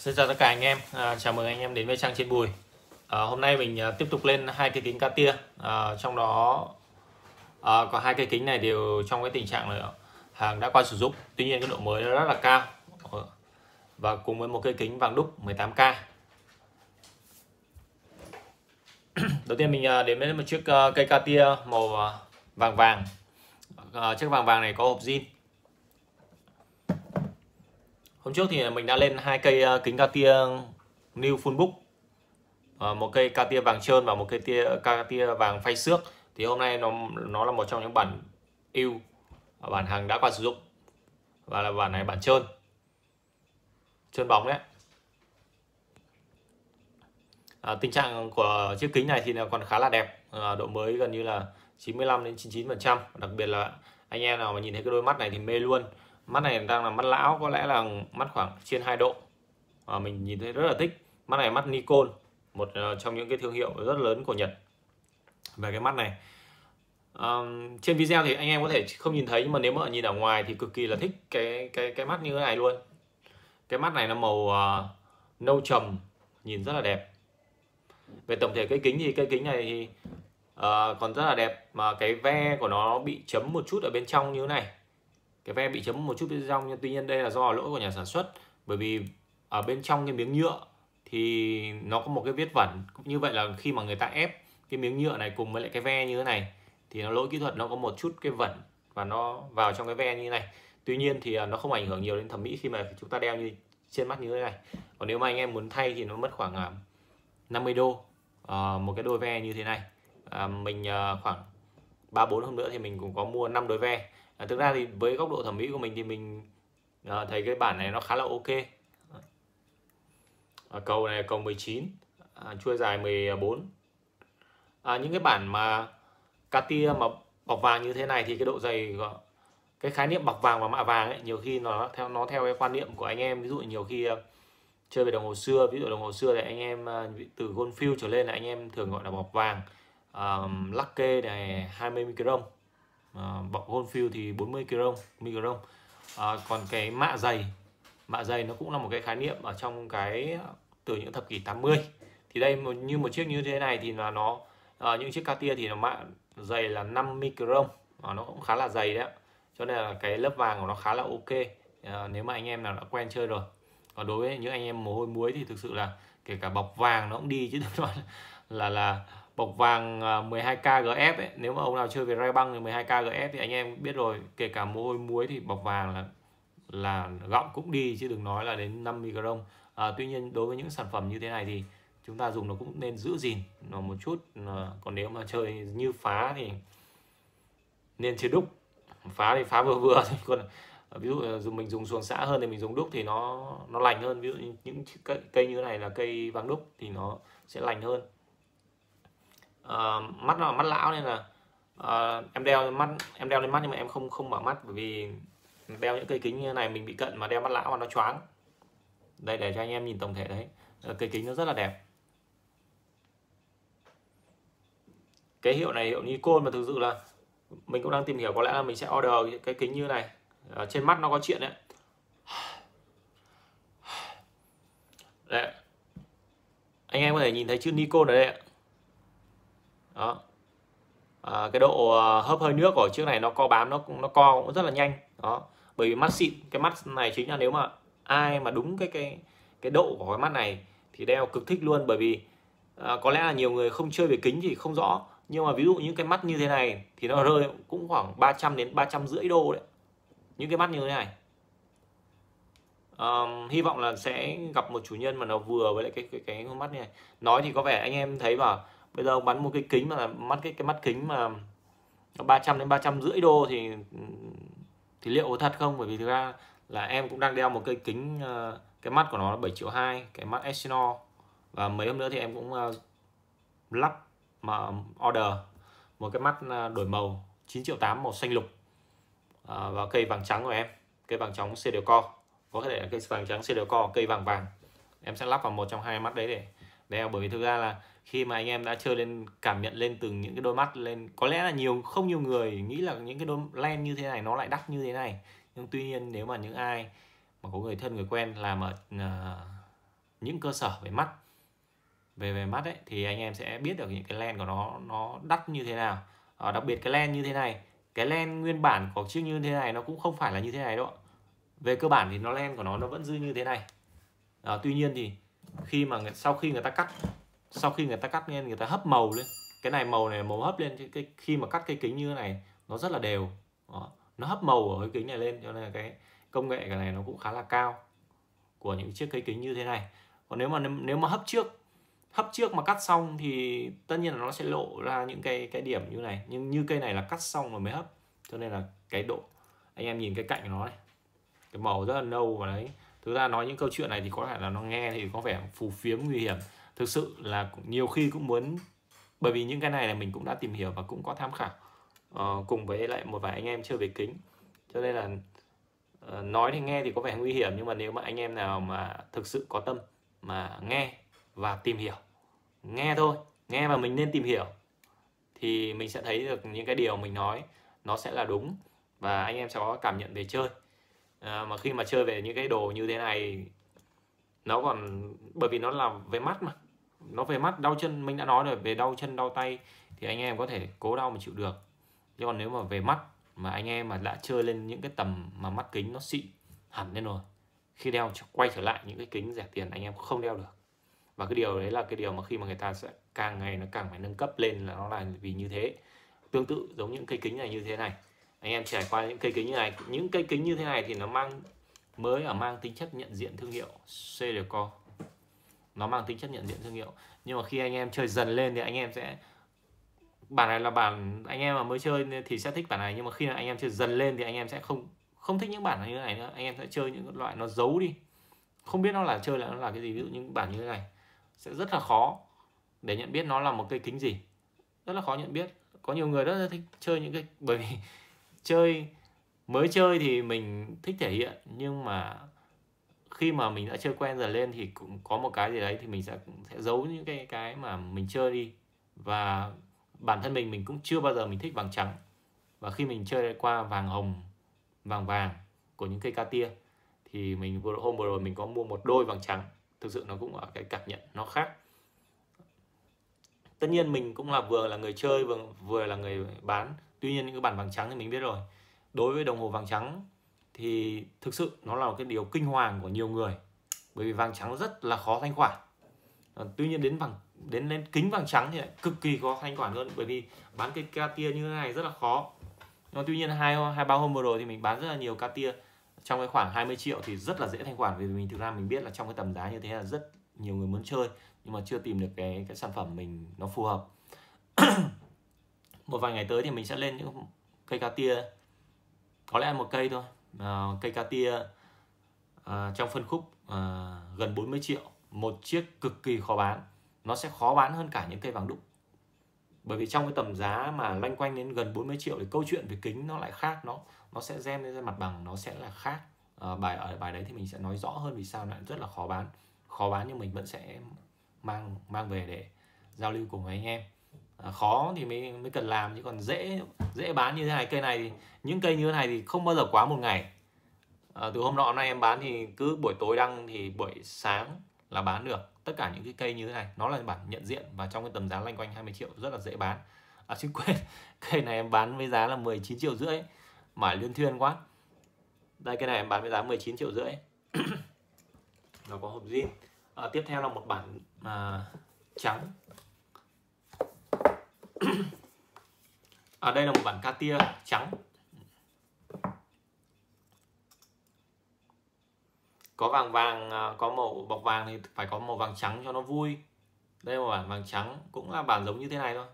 Xin chào tất cả anh em, chào mừng anh em đến với trang trên Bùi. Hôm nay mình tiếp tục lên hai cây kính Cartier, trong đó có hai cây kính này đều trong cái tình trạng là hàng đã qua sử dụng, tuy nhiên cái độ mới nó rất là cao, và cùng với một cây kính vàng đúc 18K. Đầu tiên mình đến với một chiếc cây Cartier màu vàng vàng. Chiếc vàng vàng này có hộp zin. Hôm trước thì mình đã lên hai cây kính Cartier New Full Book, một cây Cartier vàng trơn và một cây Cartier vàng phay xước. Thì hôm nay nó là một trong những bản ưu, bản hàng đã qua sử dụng, và là bản này bản trơn bóng đấy. Tình trạng của chiếc kính này thì còn khá là đẹp, độ mới gần như là 95 đến 99%. Đặc biệt là anh em nào mà nhìn thấy cái đôi mắt này thì mê luôn. Mắt này đang là mắt lão, có lẽ là mắt khoảng trên 2 độ. Mình nhìn thấy rất là thích. Mắt này mắt Nikon, một trong những cái thương hiệu rất lớn của Nhật về cái mắt này. Trên video thì anh em có thể không nhìn thấy, nhưng mà nếu mà nhìn ở ngoài thì cực kỳ là thích cái mắt như thế này luôn. Cái mắt này là màu nâu trầm, nhìn rất là đẹp. Về tổng thể cây kính thì cây kính này thì còn rất là đẹp, mà cái ve của nó bị chấm một chút ở bên trong như thế này. Cái ve bị chấm một chút bên trong, nhưng tuy nhiên đây là do lỗi của nhà sản xuất, bởi vì ở bên trong cái miếng nhựa thì nó có một cái vết vẩn. Như vậy là khi mà người ta ép cái miếng nhựa này cùng với lại cái ve như thế này thì nó lỗi kỹ thuật, nó có một chút cái vẩn và nó vào trong cái ve như thế này. Tuy nhiên thì nó không ảnh hưởng nhiều đến thẩm mỹ khi mà chúng ta đeo như trên mắt như thế này. Còn nếu mà anh em muốn thay thì nó mất khoảng 50 đô một cái đôi ve như thế này. Mình khoảng 3-4 hôm nữa thì mình cũng có mua 5 đôi ve. Thực ra thì với góc độ thẩm mỹ của mình thì mình thấy cái bản này nó khá là ok. Cầu này là cầu 19, chuôi dài 14. Những cái bản mà Cartier mà bọc vàng như thế này thì cái độ dày, cái khái niệm bọc vàng và mạ vàng ấy, nhiều khi nó theo cái quan niệm của anh em. Ví dụ nhiều khi chơi về đồng hồ xưa, ví dụ đồng hồ xưa thì anh em từ Goldfield trở lên là anh em thường gọi là bọc vàng. Lucky này 20 micron, bọc Goldfield thì 40 micron. Còn cái mạ dày nó cũng là một cái khái niệm ở trong cái từ những thập kỷ 80. Thì đây như một chiếc như thế này thì là nó những chiếc Cartier thì nó mạ dày là 5 micron, nó cũng khá là dày đấy, cho nên là cái lớp vàng của nó khá là ok nếu mà anh em nào đã quen chơi rồi. Còn đối với những anh em mồ hôi muối thì thực sự là kể cả bọc vàng nó cũng đi, chứ đừng nói là bọc vàng 12K GF ấy. Nếu mà ông nào chơi về ray băng thì 12K GF thì anh em biết rồi, kể cả mồ hôi muối thì bọc vàng là gọng cũng đi, chứ đừng nói là đến 5 micron. Tuy nhiên đối với những sản phẩm như thế này thì chúng ta dùng nó cũng nên giữ gìn nó một chút. Còn nếu mà chơi như phá thì nên chơi đúc, phá thì phá vừa vừa thôi. Còn ví dụ mình dùng xuồng xã hơn thì mình dùng đúc thì nó lành hơn. Ví dụ những cây như thế này là cây vàng đúc thì nó sẽ lành hơn. Mắt là mắt lão nên là em đeo lên mắt, nhưng mà em không mở mắt, bởi vì đeo những cây kính như thế này mình bị cận mà đeo mắt lão mà nó choáng. Đây để cho anh em nhìn tổng thể đấy, cây kính nó rất là đẹp. Cái hiệu này hiệu Nikon, mà thực sự là mình cũng đang tìm hiểu, có lẽ là mình sẽ order cái kính như này. Trên mắt nó có chuyện đấy. Đấy, anh em có thể nhìn thấy chữ Nikon ở đây ạ. Đó. Cái độ hấp hơi nước của chiếc này nó co bám, nó co cũng rất là nhanh. Đó, bởi vì mắt xịn, cái mắt này chính là nếu mà ai mà đúng cái độ của cái mắt này thì đeo cực thích luôn. Bởi vì có lẽ là nhiều người không chơi về kính thì không rõ, nhưng mà ví dụ những cái mắt như thế này thì nó rơi cũng khoảng 300 đến 350 đô đấy, những cái mắt như thế này. Hy vọng là sẽ gặp một chủ nhân mà nó vừa với lại cái mắt như này. Nói thì có vẻ anh em thấy bảo bây giờ bắn một cái kính mà cái mắt kính mà 300 đến 350 đô thì liệu có thật không? Bởi vì thực ra là em cũng đang đeo một cây kính, cái mắt của nó là 7,2 triệu, cái mắt Exynos, và mấy hôm nữa thì em cũng lắp mà order một cái mắt đổi màu 9,8 triệu màu xanh lục, và cây vàng trắng của em, cây vàng trắng Cedercore, có thể là cây vàng trắng Cedercore, cây vàng vàng. Em sẽ lắp vào một trong hai mắt đấy để đeo. Bởi vì thực ra là khi mà anh em đã chơi lên, cảm nhận lên từng những cái đôi mắt lên, có lẽ là không nhiều người nghĩ là những cái đôi lens như thế này nó lại đắt như thế này. Nhưng tuy nhiên nếu mà những ai mà có người thân người quen làm ở những cơ sở về mắt, về mắt ấy, thì anh em sẽ biết được những cái len của nó đắt như thế nào. Đặc biệt cái len như thế này, cái len nguyên bản của chiếc như thế này nó cũng không phải là như thế này đâu. Về cơ bản thì len của nó vẫn dư như thế này. Tuy nhiên thì sau khi người ta cắt nên người ta hấp màu lên, cái này màu này màu hấp lên, khi mà cắt cây kính như thế này nó rất là đều. Nó hấp màu ở cái kính này lên, cho nên là cái công nghệ cái này nó cũng khá là cao của những chiếc cây kính như thế này. Còn nếu mà hấp trước mà cắt xong thì tất nhiên là nó sẽ lộ ra những cái điểm như này, nhưng như cây này là cắt xong rồi mới hấp, cho nên là cái độ, anh em nhìn cái cạnh của nó này, cái màu rất là nâu. Và đấy, thực ra nói những câu chuyện này thì có thể là nó nghe thì có vẻ phù phiếm nguy hiểm, thực sự là nhiều khi cũng muốn, bởi vì những cái này là mình cũng đã tìm hiểu và cũng có tham khảo cùng với lại một vài anh em chơi về kính, cho nên là nói thì nghe thì có vẻ nguy hiểm, nhưng mà nếu mà anh em nào mà thực sự có tâm mà nghe và tìm hiểu, nghe thôi, nghe mà mình nên tìm hiểu, thì mình sẽ thấy được những cái điều mình nói nó sẽ là đúng, và anh em sẽ có cảm nhận về chơi. Mà khi mà chơi về những cái đồ như thế này, nó còn, bởi vì nó là về mắt mà, nó về mắt, đau chân, mình đã nói rồi, về đau chân đau tay thì anh em có thể cố đau mà chịu được. Nhưng còn nếu mà về mắt mà anh em mà đã chơi lên những cái tầm mà mắt kính nó xịn hẳn lên rồi, khi đeo quay trở lại những cái kính rẻ tiền anh em không đeo được. Và cái điều đấy là cái điều mà khi mà người ta sẽ càng ngày nó càng phải nâng cấp lên, là nó là vì như thế. Tương tự giống những cây kính này như thế này, anh em trải qua những cây kính như này, những cây kính như thế này thì nó mang tính chất nhận diện thương hiệu Celico, nó mang tính chất nhận diện thương hiệu. Nhưng mà khi anh em chơi dần lên thì anh em sẽ, bản này là bản anh em mà mới chơi thì sẽ thích bản này, nhưng mà khi anh em chơi dần lên thì anh em sẽ không thích những bản như thế này nữa. Anh em sẽ chơi những loại nó giấu đi, không biết nó là cái gì. Ví dụ những bản như thế này sẽ rất là khó để nhận biết nó là một cây kính gì, rất là khó nhận biết. Có nhiều người rất là thích chơi những cái, bởi vì mới chơi thì mình thích thể hiện, nhưng mà khi mà mình đã chơi quen dần lên thì cũng có một cái gì đấy thì mình sẽ giấu những cái mà mình chơi đi. Và bản thân mình cũng chưa bao giờ mình thích vàng trắng, và khi mình chơi qua vàng hồng, vàng vàng của những cây Cartier thì hôm vừa rồi mình có mua một đôi vàng trắng, thực sự nó cũng ở cái cảm nhận nó khác. Tất nhiên mình cũng là vừa là người chơi vừa là người bán. Tuy nhiên những cái bản vàng trắng thì mình biết rồi, đối với đồng hồ vàng trắng thì thực sự nó là một cái điều kinh hoàng của nhiều người, bởi vì vàng trắng rất là khó thanh khoản. Tuy nhiên đến kính vàng trắng thì lại cực kỳ khó thanh khoản hơn, bởi vì bán cây Cartier như thế này rất là khó. Nhưng tuy nhiên hai ba hôm vừa rồi thì mình bán rất là nhiều Cartier trong cái khoảng 20 triệu thì rất là dễ thanh khoản, vì thực ra mình biết là trong cái tầm giá như thế là rất nhiều người muốn chơi, nhưng mà chưa tìm được cái sản phẩm mình nó phù hợp. Một vài ngày tới thì mình sẽ lên những cây Cartier, có lẽ một cây thôi, cây Cartier trong phân khúc gần 40 triệu, một chiếc cực kỳ khó bán. Nó sẽ khó bán hơn cả những cây vàng đúc, bởi vì trong cái tầm giá mà loanh quanh đến gần 40 triệu thì câu chuyện về kính nó lại khác, nó sẽ gem lên mặt bằng, nó sẽ là khác. Ở bài đấy thì mình sẽ nói rõ hơn vì sao lại rất là khó bán, nhưng mình vẫn sẽ mang về để giao lưu cùng với anh em. Khó thì mới cần làm, chứ còn dễ bán như thế này. Cây này thì những cây như thế này thì không bao giờ quá một ngày. Từ hôm nọ nay em bán thì cứ buổi tối đăng thì buổi sáng là bán được tất cả những cái cây như thế này. Nó là bản nhận diện và trong cái tầm giá loanh quanh 20 triệu rất là dễ bán. Chứ quên, cây này em bán với giá là 19,5 triệu, mải liên thuyên quá. Đây, cái này em bán với giá 19,5 triệu. Nó có hộp zin. Tiếp theo là một bản trắng. Đây là một bản Cartier trắng, có vàng, có màu bọc vàng thì phải có màu vàng trắng cho nó vui. Đây là một bản vàng trắng, cũng là bản giống như thế này thôi.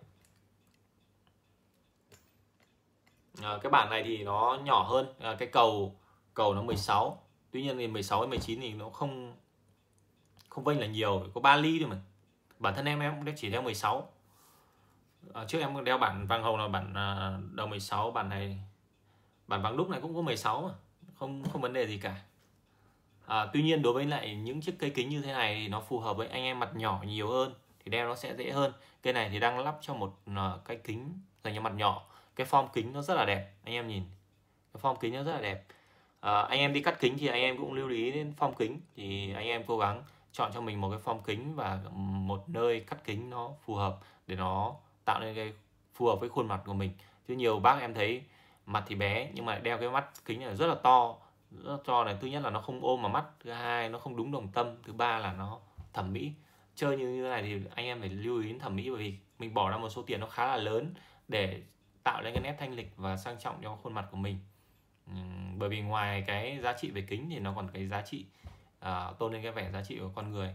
Cái bản này thì nó nhỏ hơn, cái cầu nó 16. Tuy nhiên thì 16 đến 19 thì nó không vênh là nhiều, có 3 ly thôi mà. Bản thân em cũng chỉ đeo 16. Trước em đeo bản vàng hồng là bản đầu 16, bản này, bản vàng đúc này cũng có 16 mà, không vấn đề gì cả. Tuy nhiên đối với lại những chiếc cây kính như thế này thì nó phù hợp với anh em mặt nhỏ nhiều hơn, thì đeo nó sẽ dễ hơn. Cây này thì đang lắp cho một cái kính dành cho mặt nhỏ. Cái form kính nó rất là đẹp, anh em nhìn cái form kính nó rất là đẹp. Anh em đi cắt kính thì anh em cũng lưu ý đến form kính, thì anh em cố gắng chọn cho mình một cái form kính và một nơi cắt kính nó phù hợp để nó tạo nên cái phù hợp với khuôn mặt của mình. Chứ nhiều bác em thấy mặt thì bé nhưng mà đeo cái mắt kính này rất là to, rất là to này. Thứ nhất là nó không ôm vào mắt, thứ hai nó không đúng đồng tâm, thứ ba là nó thẩm mỹ. Chơi như thế này thì anh em phải lưu ý đến thẩm mỹ, bởi vì mình bỏ ra một số tiền nó khá là lớn để tạo lên cái nét thanh lịch và sang trọng cho khuôn mặt của mình. Bởi vì ngoài cái giá trị về kính thì nó còn cái giá trị tôn lên cái vẻ giá trị của con người.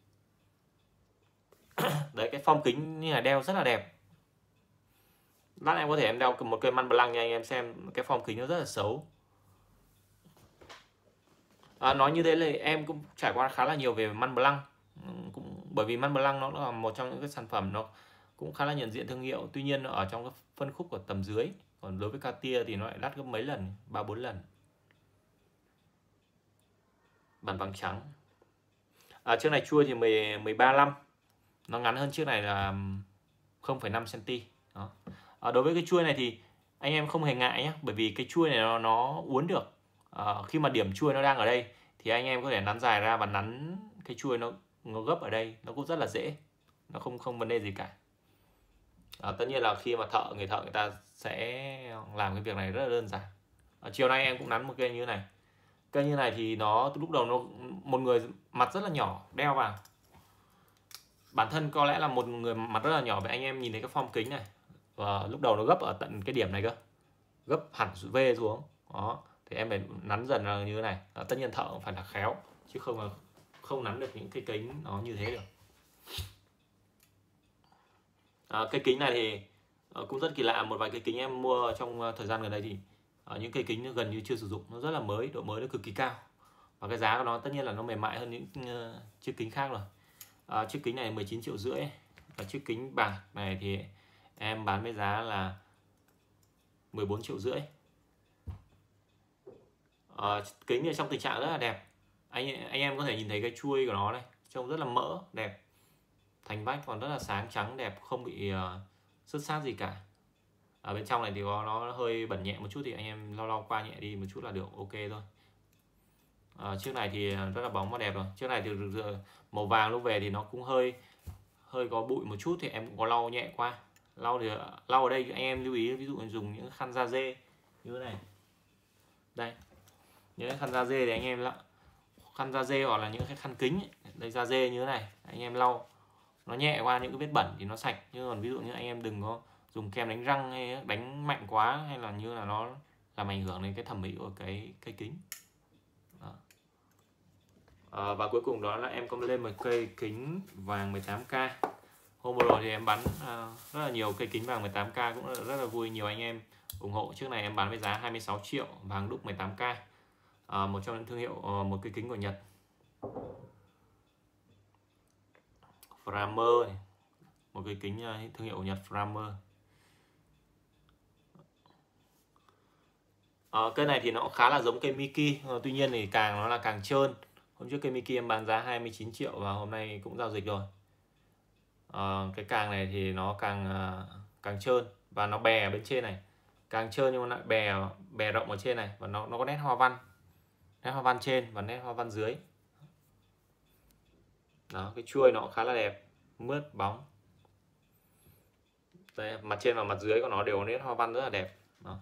Đấy, cái form kính như là đeo rất là đẹp. Lát em có thể em đeo một cây Mont Blanc nha anh em xem, cái form kính nó rất là xấu. Nói như thế là em cũng trải qua khá là nhiều về Mont Blanc, cũng bởi vì Mont Blanc nó là một trong những cái sản phẩm nó cũng khá là nhận diện thương hiệu, tuy nhiên nó ở trong cái phân khúc của tầm dưới, còn đối với Cartier thì nó lại đắt gấp mấy lần, 3-4 lần. Bản vàng trắng. Chiếc này chui thì 13,5, nó ngắn hơn chiếc này là 0,5 cm. Đó. Đối với cái chuôi này thì anh em không hề ngại nhé, bởi vì cái chuôi này nó uốn được. Khi mà điểm chuôi nó đang ở đây thì anh em có thể nắn dài ra và nắn cái chuôi nó gấp ở đây, nó cũng rất là dễ, nó không vấn đề gì cả. Tất nhiên là khi mà người thợ người ta sẽ làm cái việc này rất là đơn giản. Chiều nay em cũng nắn một cây như thế này. Cây như này thì nó lúc đầu nó một người mặt rất là nhỏ đeo vào, bản thân có lẽ là một người mặt rất là nhỏ, vậy anh em nhìn thấy cái form kính này và lúc đầu nó gấp ở tận cái điểm này cơ, gấp hẳn V xuống đó, thì em phải nắn dần là như thế này. Tất nhiên thợ cũng phải là khéo chứ không là không nắn được những cái kính nó như thế được. Cây kính này thì cũng rất kỳ lạ, một vài cây kính em mua trong thời gian gần đây thì những cây kính nó gần như chưa sử dụng, nó rất là mới, độ mới nó cực kỳ cao và cái giá của nó tất nhiên là nó mềm mại hơn những chiếc kính khác rồi. Chiếc kính này 19,5 triệu và chiếc kính bạc này thì em bán với giá là 14,5 triệu. Kính ở trong tình trạng rất là đẹp, anh em có thể nhìn thấy cái chuôi của nó này, trông rất là mỡ đẹp, thành vách còn rất là sáng trắng đẹp, không bị xước xát gì cả. Ở bên trong này thì nó hơi bẩn nhẹ một chút thì anh em lau qua nhẹ đi một chút là được, ok thôi. Chiếc này thì rất là bóng và đẹp rồi. Chiếc này thì màu vàng lúc về thì nó cũng hơi có bụi một chút thì em cũng có lau nhẹ qua. Lau ở đây anh em lưu ý, ví dụ dùng những khăn da dê như thế này. Đây, những khăn da dê thì anh em khăn da dê hoặc là những cái khăn kính ấy. Đây, da dê như thế này anh em lau nó nhẹ qua những cái vết bẩn thì nó sạch. Nhưng còn ví dụ như anh em đừng có dùng kem đánh răng hay đánh mạnh quá, hay là như là nó làm ảnh hưởng đến cái thẩm mỹ của cái cây kính. Và cuối cùng đó là em có lên một cây kính vàng 18K. Hôm vừa rồi thì em bán rất là nhiều cây kính vàng 18K, cũng rất là vui, nhiều anh em ủng hộ. Trước này em bán với giá 26 triệu, vàng đúc 18K. Một trong những thương hiệu, một cây kính của Nhật, Framer này. Một cây kính thương hiệu của Nhật, Framer. Cây này thì nó khá là giống cây Miki, tuy nhiên thì nó là càng trơn. Hôm trước cây Miki em bán giá 29 triệu và hôm nay cũng giao dịch rồi. Cái càng này thì nó càng trơn và nó bè ở bên trên này, càng trơn nhưng mà lại bè rộng ở trên này, và nó có nét hoa văn trên và nét hoa văn dưới. Đó, cái chuôi nó khá là đẹp, mướt bóng. Đây, mặt trên và mặt dưới của nó đều có nét hoa văn rất là đẹp. Đó.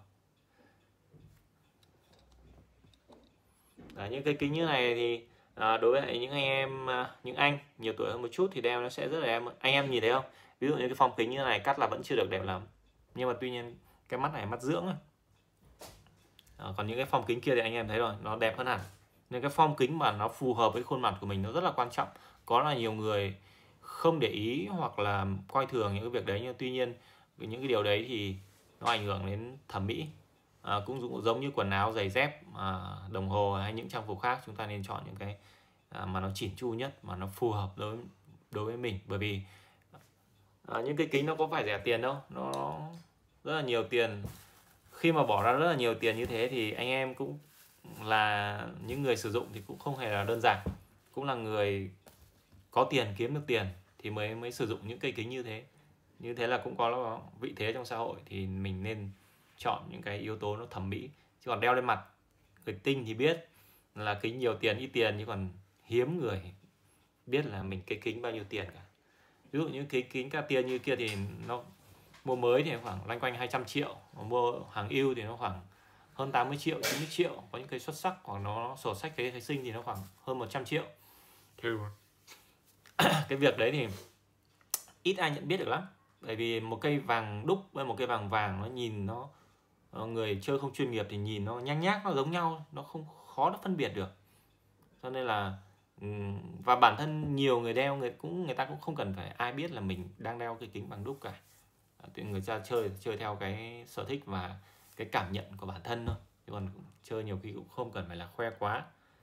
Đấy, những cái kính như này thì đối với những anh em, những anh nhiều tuổi hơn một chút thì đeo nó sẽ rất là đẹp. Anh em nhìn thấy không, ví dụ như cái form kính như này cắt là vẫn chưa được đẹp lắm, nhưng mà tuy nhiên cái mắt này mắt dưỡng. Còn những cái form kính kia thì anh em thấy rồi, nó đẹp hơn hẳn. Nên cái form kính mà nó phù hợp với khuôn mặt của mình nó rất là quan trọng. Có là nhiều người không để ý hoặc là coi thường những cái việc đấy, nhưng tuy nhiên những cái điều đấy thì nó ảnh hưởng đến thẩm mỹ. Cũng giống như quần áo, giày dép, đồng hồ hay những trang phục khác, chúng ta nên chọn những cái mà nó chỉn chu nhất, mà nó phù hợp đối với mình. Bởi vì những cái kính nó có phải rẻ tiền đâu, nó rất là nhiều tiền. Khi mà bỏ ra rất là nhiều tiền như thế thì anh em cũng là những người sử dụng thì cũng không hề là đơn giản, cũng là người có tiền, kiếm được tiền thì mới sử dụng những cây kính như thế. Như thế là cũng có vị thế trong xã hội, thì mình nên chọn những cái yếu tố nó thẩm mỹ. Chứ còn đeo lên mặt người tinh thì biết là kính nhiều tiền ít tiền, chứ còn hiếm người biết là mình cái kính bao nhiêu tiền cả. Ví dụ những cái kính Cartier như kia thì nó mua mới thì khoảng loanh quanh 200 triệu, mua hàng ưu thì nó khoảng hơn 80 triệu, 90 triệu, có những cái xuất sắc hoặc nó sổ sách cái sinh thì nó khoảng hơn 100 triệu. Thì cái việc đấy thì ít ai nhận biết được lắm, bởi vì một cây vàng đúc với một cây vàng vàng nó nhìn nó, người chơi không chuyên nghiệp thì nhìn nó nhang nhác, nó giống nhau, nó không khó để phân biệt được. Cho nên là và bản thân nhiều người đeo người ta cũng không cần phải ai biết là mình đang đeo cái kính bằng đúc cả. Người ta chơi theo cái sở thích và cái cảm nhận của bản thân thôi, chứ còn chơi nhiều khi cũng không cần phải là khoe quá.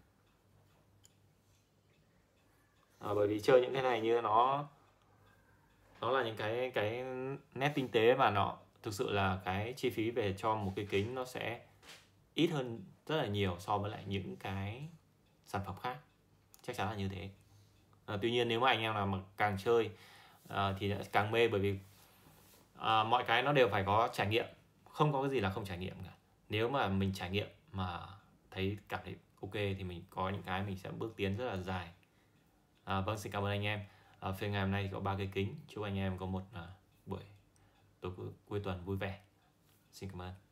Bởi vì chơi những cái này như nó là những cái nét tinh tế, và nó thực sự là cái chi phí về cho một cái kính nó sẽ ít hơn rất là nhiều so với lại những cái sản phẩm khác, chắc chắn là như thế. Tuy nhiên nếu mà anh em nào mà càng chơi thì càng mê, bởi vì mọi cái nó đều phải có trải nghiệm, không có cái gì là không trải nghiệm cả. Nếu mà mình trải nghiệm mà thấy cảm thấy ok thì mình có những cái mình sẽ bước tiến rất là dài. Vâng, xin cảm ơn anh em. Phiên ngày hôm nay thì có 3 cái kính. Chúc anh em có một buổi tối cuối tuần vui vẻ. Xin cảm ơn.